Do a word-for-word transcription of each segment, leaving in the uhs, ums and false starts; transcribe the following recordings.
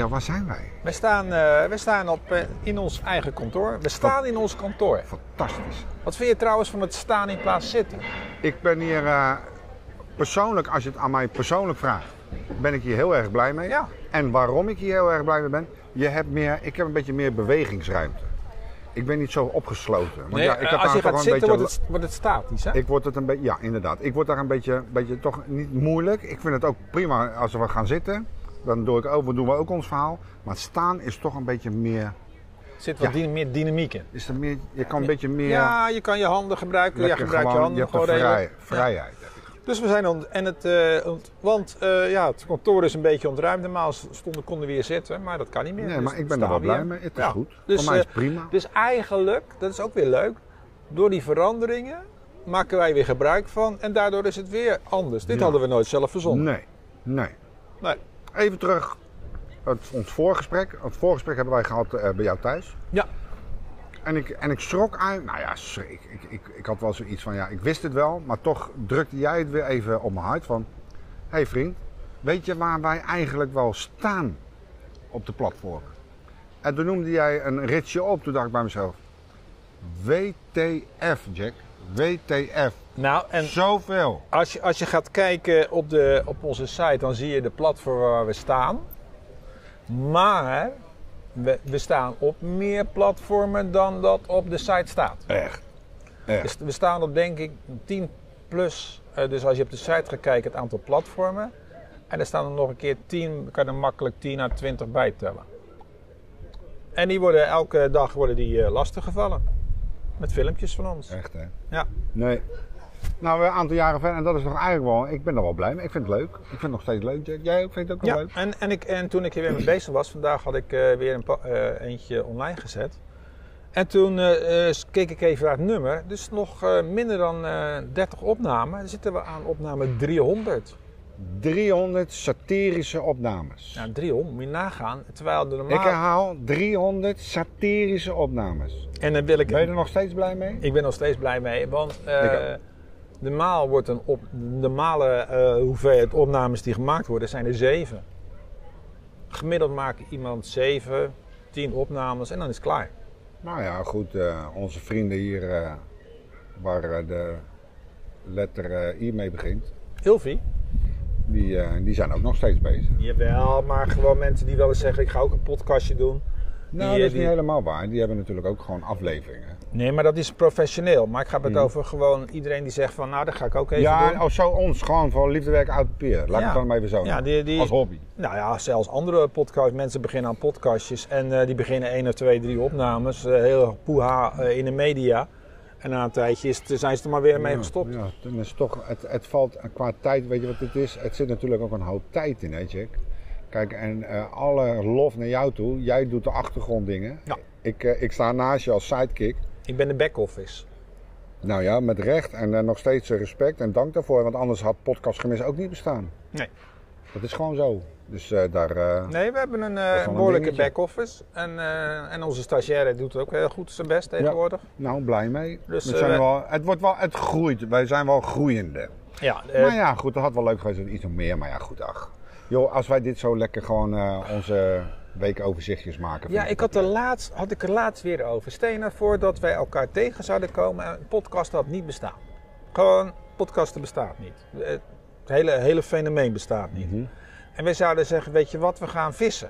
Ja, waar zijn wij? We staan, uh, we staan op, uh, in ons eigen kantoor. We staan in ons kantoor. Fantastisch. Wat vind je trouwens van het staan in plaats zitten? Ik ben hier uh, persoonlijk, als je het aan mij persoonlijk vraagt, ben ik hier heel erg blij mee. Ja. En waarom ik hier heel erg blij mee ben, je hebt meer, ik heb een beetje meer bewegingsruimte. Ik ben niet zo opgesloten. Want Nee, ja, ik heb als je daar gaat toch een zitten beetje, wordt het, wordt het statisch, hè? Ik word het een beetje, ja inderdaad. Ik word daar een beetje, beetje toch niet moeilijk. Ik vind het ook prima als we gaan zitten. Dan doe ik ook, doen we ook ons verhaal. Maar het staan is toch een beetje meer... Er zit wat Ja. dy- meer dynamiek in. Is er meer je kan een beetje meer... Ja, je kan je handen gebruiken. Je lekker gebruikt je gewoon, handen je hebt gewoon de vrij, redelijk. vrijheid. Dus we zijn on, en het, uh, ont, want uh, ja, het kantoor is een beetje ontruimd. Normaal stonden, konden we hier zitten, maar dat kan niet meer. Nee, Dus maar ik ben er staan wel we blij hier. mee. Het is Ja. goed. Dus, Voor mij is uh, het prima. Dus eigenlijk, dat is ook weer leuk, door die veranderingen maken wij weer gebruik van. En daardoor is het weer anders. Dit Ja. hadden we nooit zelf verzonnen. Nee, nee. Nee. Even terug. Het, ons voorgesprek. Het voorgesprek hebben wij gehad uh, bij jou thuis. Ja. En ik, en ik schrok uit. Nou ja, schrik. Ik, ik, ik, ik had wel zoiets van, ja, ik wist het wel. Maar toch drukte jij het weer even op mijn hart van... Hé hey vriend, weet je waar wij eigenlijk wel staan op de platform? En toen noemde jij een ritje op. Toen dacht ik bij mezelf... W T F, Jack. W T F. Nou, en Zoveel. als je, als je gaat kijken op, de, op onze site, dan zie je de platform waar we staan. Maar we, we staan op meer platformen dan dat op de site staat. Echt. Echt. Dus we staan op denk ik tien plus. Uh, dus als je op de site gaat kijken, het aantal platformen. En er staan er nog een keer tien, kan er makkelijk tien à twintig bij tellen. En die worden elke dag worden die uh, lastiggevallen. Met filmpjes van ons. Echt, hè? Ja. Nee. Nou, een aantal jaren verder, en dat is nog eigenlijk wel, ik ben er wel blij mee. Ik vind het leuk. Ik vind het nog steeds leuk, Jack. Jij ook, vind het ook wel Ja, leuk? en, en, ik, en toen ik hier weer mee bezig was, vandaag had ik uh, weer een pa- uh, eentje online gezet. En toen uh, uh, keek ik even naar het nummer. Dus nog uh, minder dan uh, dertig opnamen. Dan zitten we aan opname driehonderd. driehonderd satirische opnames. Ja, driehonderd, moet je nagaan. Terwijl de normaal... Ik herhaal, driehonderd satirische opnames. En dan wil ik... Ben je er nog steeds blij mee? Ik ben nog steeds blij mee, want uh, Ik ook. normaal wordt een op, de normale uh, hoeveelheid opnames die gemaakt worden, zijn er zeven. Gemiddeld maakt iemand zeven, tien opnames en dan is het klaar. Nou ja, goed. Uh, onze vrienden hier, uh, waar uh, de letter uh, I mee begint, Hilfie? die, uh, die zijn ook nog steeds bezig. Jawel, maar gewoon mensen die wel eens zeggen, ik ga ook een podcastje doen. Nou, Die, dat is die- niet helemaal waar. Die hebben natuurlijk ook gewoon afleveringen. Nee, maar dat is professioneel. Maar ik heb het Mhm. over gewoon iedereen die zegt van, nou dat ga ik ook even Ja, doen. oh, zo ons, gewoon voor liefdewerk uit papier. Laat ik Ja. het dan maar even zo Ja, noemen. die, die, Als hobby. Nou ja, zelfs andere podcasts. Mensen beginnen aan podcastjes en uh, die beginnen één of twee, drie opnames. Uh, heel poeha uh, in de media. En na een tijdje is het, zijn ze er maar weer mee Ja, gestopt. Ja, dan is het toch, het, het valt qua tijd, weet je wat het is? Het zit natuurlijk ook een hoop tijd in, hè Jack? Kijk, en uh, alle lof naar jou toe. Jij doet de achtergronddingen. Ja. Ik, uh, ik sta naast je als sidekick. Ik ben de back-office. Nou ja, met recht en uh, nog steeds uh, respect en dank daarvoor. Want anders had Podcast Gemis ook niet bestaan. Nee. Dat is gewoon zo. Dus uh, daar... Uh, Nee, we hebben een, uh, wel een een behoorlijke dingetje. back-office. En, uh, en onze stagiaire doet ook heel goed zijn best tegenwoordig. nou, blij mee. Dus, We uh, zijn wij- wel, het, wordt wel, het groeit. Wij zijn wel groeiende. Ja, uh, Maar ja, goed, dat had wel leuk geweest. Iets nog meer, maar ja, goed, ach. Joh, als wij dit zo lekker gewoon uh, onze weekoverzichtjes maken. Ja, vind ik had, er laatst, had ik er laatst weer over. Stel je nou voor dat wij elkaar tegen zouden komen en een podcast had niet bestaan. Gewoon, podcasten bestaat niet. Het hele, hele fenomeen bestaat niet. Mhm. En wij zouden zeggen, weet je wat, we gaan vissen.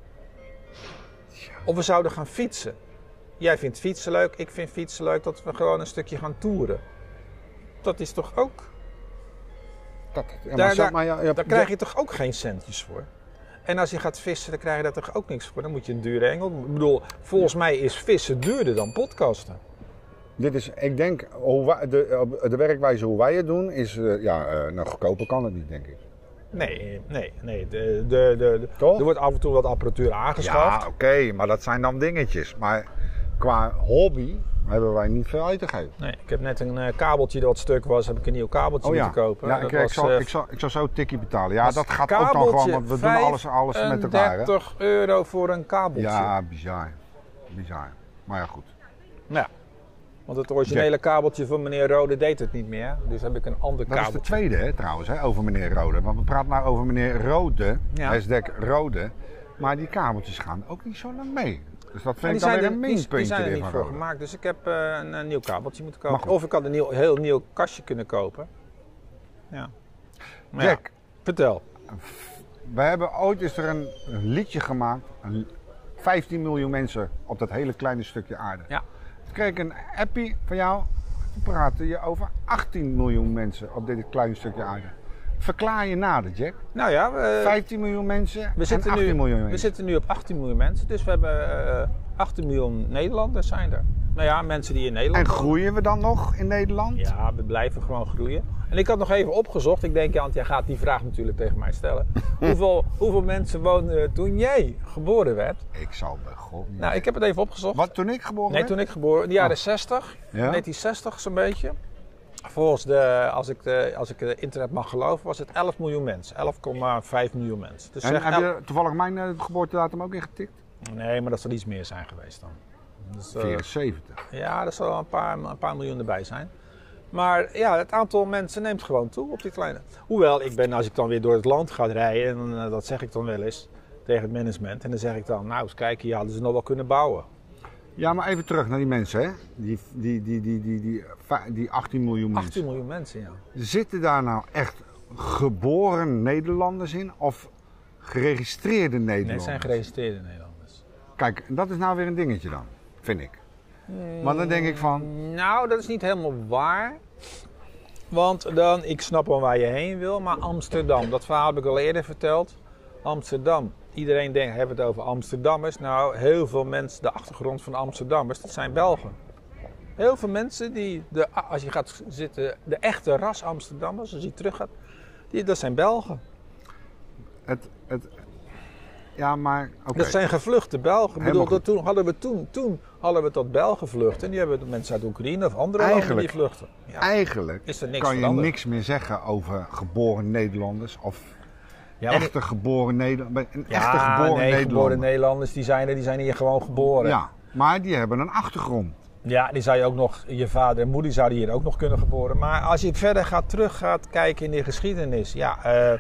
Of we zouden gaan fietsen. Jij vindt fietsen leuk, ik vind fietsen leuk, dat we gewoon een stukje gaan toeren. Dat is toch ook... Dat, ja, maar Daar, zo- daar, maar ja, ja, daar krijg je toch ook geen centjes voor? En als je gaat vissen, dan krijg je daar toch ook niks voor? Dan moet je een dure engel. Ik bedoel, volgens mij is vissen duurder dan podcasten. Dit is, ik denk, hoe wij, de, de werkwijze hoe wij het doen, is, uh, ja, uh, nou goedkoper kan het niet, denk ik. Nee, nee, nee. De, de, de, de- Toch? er wordt af en toe wat apparatuur aangeschaft. Ja, oké, maar dat zijn dan dingetjes. Maar qua hobby hebben wij niet veel uit te geven. Nee, ik heb net een uh, kabeltje dat wat stuk was, heb ik een nieuw kabeltje Oh ja, moeten kopen. ja ik, Dat ik, was, zal, uh, ik, zal, ik zal zo een tikkie betalen. Ja, was dat gaat ook dan kabeltje gewoon, want we doen alles, alles met elkaar. Hè? vijfendertig euro voor een kabeltje. Ja, bizar. Bizar. Maar ja, goed. Nou, want het originele kabeltje van meneer Rode deed het niet meer. Dus heb ik een ander Dat is kabeltje. de tweede hè, trouwens, hè, over meneer Rode. Want we praten nou over meneer Rode, Ja. hashtag Rode. Maar die kabeltjes gaan ook niet zo lang mee. Dus dat Ja, vind die ik dan zijn weer er, een die, die minpuntje zijn er niet ervan voor Rode. gemaakt, dus ik heb uh, een, een nieuw kabeltje moeten kopen. Mag ook. Of ik had een nieuw, heel nieuw kastje kunnen kopen. Ja. Maar ja, Jack, vertel. we hebben ooit is er een, een liedje gemaakt. Een, vijftien miljoen mensen op dat hele kleine stukje aarde. Ja. Toen kreeg ik een appie van jou. Toen praatte je over achttien miljoen mensen op dit kleine stukje aarde. Verklaar je nader, Jack. Nou ja, we, vijftien miljoen mensen we, en zitten achttien nu, miljoen we mensen. zitten nu op achttien miljoen mensen, dus we hebben uh, achttien miljoen Nederlanders zijn er. Nou ja, mensen die in Nederland En wonen. groeien we dan nog in Nederland? Ja, we blijven gewoon groeien. En ik had nog even opgezocht, ik denk, Jan, jij gaat die vraag natuurlijk tegen mij stellen. hoeveel, hoeveel mensen woonden er toen jij geboren werd? Ik zou bij God niet. Nou, ik heb het even opgezocht. Wat, toen ik geboren Nee, werd? toen ik geboren in de jaren Oh. zestig, Ja? negentien zestig zo'n beetje. Volgens de, als ik de, als ik de internet mag geloven, was het elf miljoen mensen. elf komma vijf miljoen mensen. Dus En zeg heb el- je toevallig mijn uh, geboortedatum ook ingetikt? Nee, maar dat zal iets meer zijn geweest dan. Dus, uh, vierenzeventig. ja, er zal wel een paar, een paar miljoen erbij zijn. Maar ja, het aantal mensen neemt gewoon toe op die kleine. Hoewel, ik ben, als ik dan weer door het land ga rijden, en uh, dat zeg ik dan wel eens tegen het management. En dan zeg ik dan, nou eens kijken, hier hadden ze nog wel kunnen bouwen. Ja, maar even terug naar die mensen, hè? Die, die, die, die, die, die, die achttien miljoen mensen. achttien miljoen mensen, ja. Zitten daar nou echt geboren Nederlanders in of geregistreerde Nederlanders? Nee, het zijn geregistreerde Nederlanders. Kijk, dat is nou weer een dingetje dan, vind ik. Maar dan denk ik van, Nou, dat is niet helemaal waar. Want dan, ik snap wel waar je heen wil, maar Amsterdam, dat verhaal heb ik al eerder verteld. Amsterdam, iedereen denkt, hebben het over Amsterdammers. Nou, heel veel mensen, de achtergrond van de Amsterdammers, dat zijn Belgen. Heel veel mensen die, de, als je gaat zitten, de echte ras Amsterdammers, als je terug gaat, die, dat zijn Belgen. het, het, ja maar, oké. Dat zijn gevluchte Belgen. Ik Helemaal bedoel, dat toen hadden we toen, toen hadden we tot Belgen vluchten. En die hebben mensen uit Oekraïne of andere landen die Eigenlijk- vluchten. Ja. Eigenlijk Is er niks kan je veranderd. niks meer zeggen over geboren Nederlanders of Ja, maar- echte geboren Nederlanders. Een Ja, echte geboren nee, Nederlander. geboren Nederlanders, die zijn er, die zijn hier gewoon geboren. Ja, maar die hebben een achtergrond. Ja, die zou je ook nog, je vader en moeder zouden hier ook nog kunnen geboren. Maar als je verder gaat terug gaat kijken in de geschiedenis, ja, uh,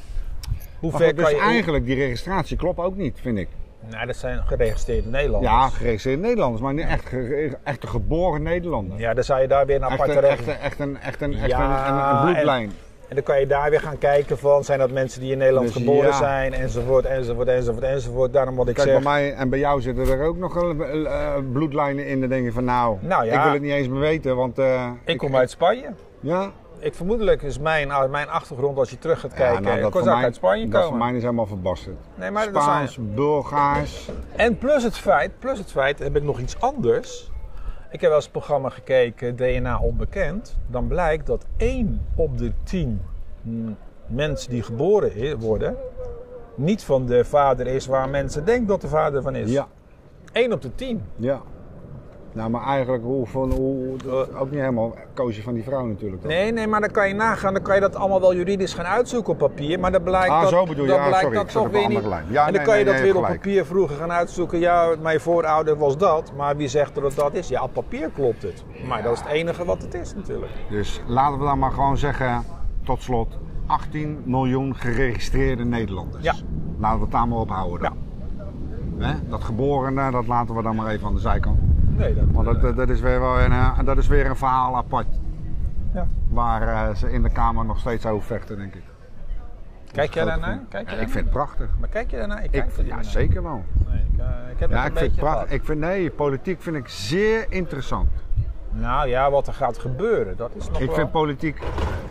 hoe Maar ver goed, kan dus je... eigenlijk die registratie klopt ook niet, vind ik. Nou, dat zijn geregistreerde Nederlanders. Ja, geregistreerde Nederlanders, maar niet echt ge- echte geboren Nederlanders. Ja, dan zou je daar weer een Echt aparte een, recht... echt, een, echt, een, echt, een, echt Ja, een, een, een bloedlijn. En dan kan je daar weer gaan kijken van, zijn dat mensen die in Nederland Dus geboren ja. zijn, enzovoort, enzovoort, enzovoort, enzovoort. Daarom wat ik Kijk, zeg... bij mij en bij jou zitten er ook nog uh, uh, bloedlijnen in. Dan denk je van nou, Nou ja. ik wil het niet eens meer weten, want... Uh, Ik kom uit Spanje. Ja? Ik vermoedelijk is mijn, mijn achtergrond, als je terug gaat Ja, kijken, nou, ik dat was voor ook mij, uit Spanje dat komen. voor mij is helemaal verbasterd. Nee, maar dat Spaans, zijn- Bulgaars. En plus het feit, plus het feit, heb ik nog iets anders. Ik heb wel eens het programma gekeken, D N A onbekend. Dan blijkt dat één op de tien mm, mensen die geboren i- worden, niet van de vader is waar mensen denken dat de vader van is. Ja, één op de tien. ja. Nou, maar eigenlijk hoe, van, hoe, dat- ook niet helemaal koosje van die vrouw natuurlijk. dan. Nee, nee, maar dan kan je nagaan, dan kan je dat allemaal wel juridisch gaan uitzoeken op papier. Maar dan blijkt Ah, dat, zo bedoel je. dat Ja, blijkt sorry, dat ik zat toch op een weer niet. andere lijn. Ja, en dan nee, kan je nee, dat nee, weer op gelijk. papier vroeger gaan uitzoeken. Ja, mijn voorouder was dat, maar wie zegt er dat dat is? Ja, op papier klopt het. Maar dat is het enige wat het is natuurlijk. Dus laten we dan maar gewoon zeggen, tot slot, achttien miljoen geregistreerde Nederlanders. Ja. Laten we het daar maar op houden dan. Hè? Dat geborene, dat laten we dan maar even aan de zijkant. Nee, dat, Want dat, dat, dat is weer wel een, eh, dat is weer een verhaal apart. ja. Waar eh, ze in de Kamer nog steeds over vechten, denk ik. Kijk jij Grote daarnaar? vriend. Kijk Ja, jij ik vind het prachtig. Maar kijk je daarnaar? Ik Ik, kijk er niet ja, naar. zeker wel. Nee, ik, uh, ik heb Ja, het ik een vind het beetje prachtig. gehad. Ik vind, nee, politiek vind ik zeer interessant. Nou ja, wat er gaat gebeuren, dat is nog Ik wel... vind politiek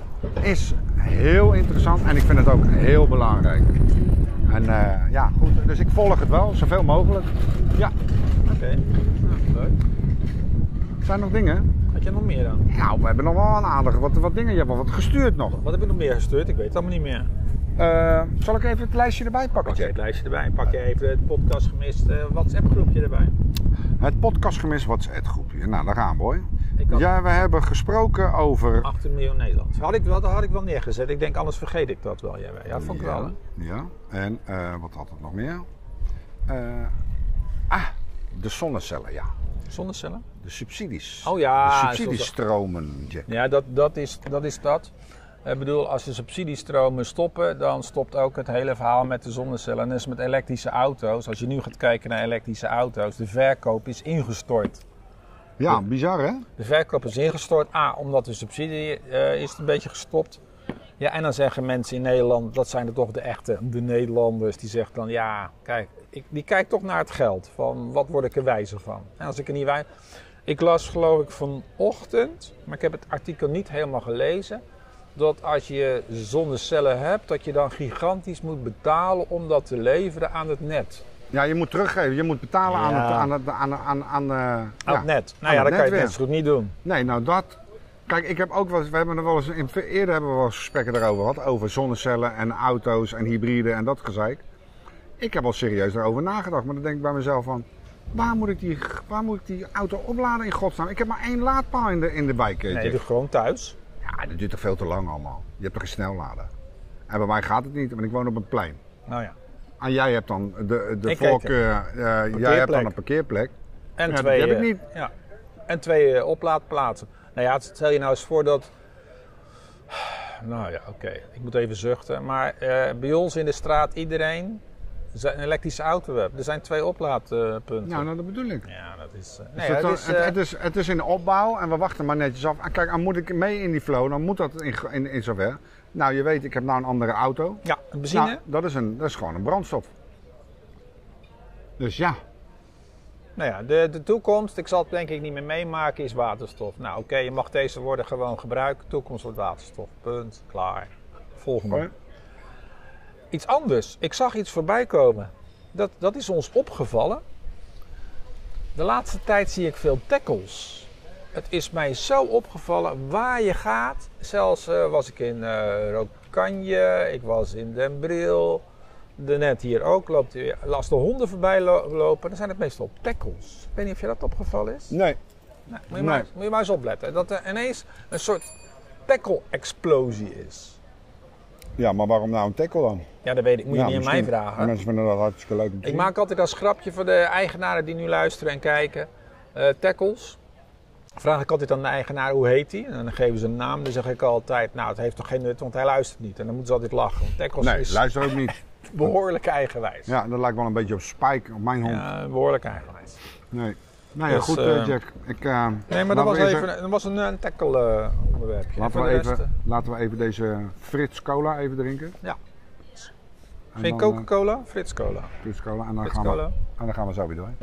is heel interessant en ik vind het ook heel belangrijk. En uh, ja, goed, dus ik volg het wel, zoveel mogelijk. Ja, Oké, nou, leuk. zijn er nog dingen? Had je nog meer dan? Nou, we hebben nog wel een aardige wat, wat dingen. Je hebt wel wat gestuurd nog. Wat heb je nog meer gestuurd? Ik weet het allemaal niet meer. Uh, zal ik even het lijstje erbij pakken, Pak je Jack? het lijstje erbij. Pak je even het podcast gemist uh, WhatsApp groepje erbij. Het podcastgemis WhatsApp groepje. Nou, daar gaan we hoor. Ik had Ja, we hebben gesproken over... achttien miljoen Nederlands. Had ik wel, dat had ik wel neergezet. Ik denk anders vergeet ik dat wel. Ja, ja vond ik wel. Hè? Ja, en uh, wat had het nog meer? Uh, ah, de zonnecellen, ja. Zonnecellen? De subsidies. Oh ja, De subsidiestromen, Jack. Ja, dat, dat, is, dat is dat. Ik bedoel, als de subsidiestromen stoppen, dan stopt ook het hele verhaal met de zonnecellen. En dat is met elektrische auto's. Als je nu gaat kijken naar elektrische auto's, de verkoop is ingestort. Ja, bizar hè? De verkoop is ingestort. A, omdat de subsidie uh, is een beetje gestopt. Ja, en dan zeggen mensen in Nederland, dat zijn er toch de echte, de Nederlanders, die zeggen dan, ja, kijk, ik, die kijkt toch naar het geld. Van, wat word ik er wijzer van? En als ik er niet wijzer... Ik las geloof ik vanochtend, maar ik heb het artikel niet helemaal gelezen, dat als je zonnecellen hebt, dat je dan gigantisch moet betalen om dat te leveren aan het net. Ja, je moet teruggeven. Je moet betalen Ja. aan het, aan het, aan, aan, aan, uh, Aan ja, het net. Nou aan ja, het dat kan je net net zo goed niet doen. Nee, nou dat... Kijk, ik heb ook wel eens, we hebben er wel eens, in, eerder hebben we wel eens gesprekken erover gehad, over zonnecellen en auto's en hybride en dat gezeik. Ik heb wel serieus erover nagedacht, maar dan denk ik bij mezelf van, waar moet ik die, waar moet ik die auto opladen in godsnaam? Ik heb maar één laadpaal in de, in de wijk. Nee, Jack. doe gewoon thuis. Ja, dat duurt toch veel te lang allemaal. Je hebt toch geen snellader. En bij mij gaat het niet, want ik woon op een plein. Nou ja. En jij hebt dan de, de Ik voorkeur, uh, jij hebt dan een parkeerplek. En Ja, twee, die heb ik eh, niet. Ja. En twee uh, oplaadplaatsen. Nou ja, stel je nou eens voor dat... Nou ja, oké. Okay. Ik moet even zuchten. Maar uh, bij ons in de straat, iedereen een elektrische auto hebt. Er zijn twee oplaadpunten. Nou, nou, dat bedoel ik. Ja, dat is... Uh, Dus nee, het, het, is, het, uh, het, is, het is in de opbouw en we wachten maar netjes af. En kijk, dan moet ik mee in die flow, dan moet dat in, in, in zover. Nou, je weet, ik heb nou een andere auto. ja, een benzine. Nou, dat, is een, dat is gewoon een brandstof. Dus ja. Nou ja, de, de toekomst, ik zal het denk ik niet meer meemaken, is waterstof. Nou oké, okay, je mag deze woorden gewoon gebruiken. Toekomst wordt waterstof. Punt. Klaar. Volgende. Hoi. Iets anders. Ik zag iets voorbij komen. Dat, dat is ons opgevallen. De laatste tijd zie ik veel tackles. Het is mij zo opgevallen waar je gaat. Zelfs uh, was ik in uh, Rokanje, ik was in Den Bril. De net hier ook loopt weer. Als de honden voorbij lo- lopen, dan zijn het meestal tackles. Ik weet niet of je dat opgevallen is. Nee. Nou, moet, je Nee. maar, moet je maar eens opletten. Dat er ineens een soort tackle-explosie is. Ja, maar waarom nou een tackle dan? Ja, dat weet ik. Moet je Ja, niet aan mij misschien- vragen. Mensen vinden dat hartstikke leuk om te Ik zien. maak altijd als grapje voor de eigenaren die nu luisteren en kijken. Uh, tackles. Vraag ik altijd aan de eigenaar hoe heet hij. En dan geven ze een naam. Dan zeg ik altijd, nou het heeft toch geen nut, want hij luistert niet. En dan moeten ze altijd lachen. Want tackles Nee, is luister ook niet. behoorlijk eigenwijs. Ja, dat lijkt wel een beetje op Spike, op mijn hond. Ja, behoorlijk eigenwijs. Nee. Nou ja, Dus, goed uh, uh, Jack. Ik, uh, Nee, maar dat was, we even, dat was een, een tackle uh, onderwerpje. Laten En we, voor de even, rest, uh, laten we even deze Frits Cola even drinken. Ja. En Geen dan, uh, Coca-Cola, Frits Cola. Frits Cola. En dan, Frits gaan we, Cola. en dan gaan we zo weer door.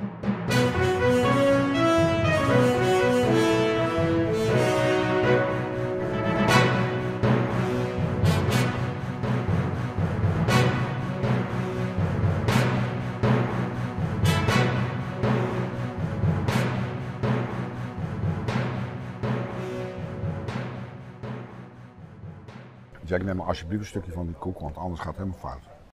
Jack, neem maar alsjeblieft een stukje van die koek, want anders gaat het helemaal fout.